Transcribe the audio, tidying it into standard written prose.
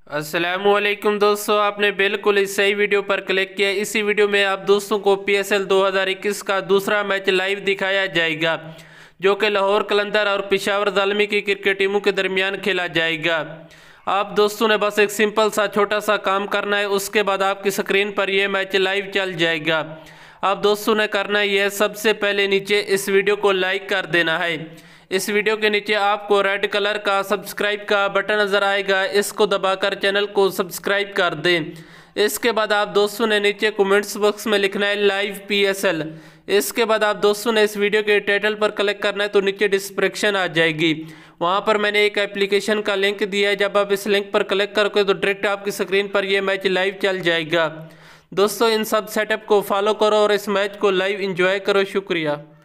अस्सलामुअलैकुम दोस्तों, आपने बिल्कुल इस सही वीडियो पर क्लिक किया। इसी वीडियो में आप दोस्तों को PSL 2021 का दूसरा मैच लाइव दिखाया जाएगा, जो कि लाहौर कलंदर और पेशावर ज़ालमी की क्रिकेट टीमों के दरमियान खेला जाएगा। आप दोस्तों ने बस एक सिंपल सा छोटा सा काम करना है, उसके बाद आपकी स्क्रीन पर यह मैच लाइव चल जाएगा। आप दोस्तों ने करना यह, सबसे पहले नीचे इस वीडियो को लाइक कर देना है। इस वीडियो के नीचे आपको रेड कलर का सब्सक्राइब का बटन नज़र आएगा, इसको दबाकर चैनल को सब्सक्राइब कर दें। इसके बाद आप दोस्तों ने नीचे कमेंट्स बॉक्स में लिखना है लाइव PSL। इसके बाद आप दोस्तों ने इस वीडियो के टाइटल पर क्लिक करना है, तो नीचे डिस्क्रिप्शन आ जाएगी, वहाँ पर मैंने एक एप्लीकेशन का लिंक दिया है। जब आप इस लिंक पर क्लिक करोगे तो डायरेक्ट आपकी स्क्रीन पर यह मैच लाइव चल जाएगा। दोस्तों इन सब सेटअप को फॉलो करो और इस मैच को लाइव एंजॉय करो। शुक्रिया।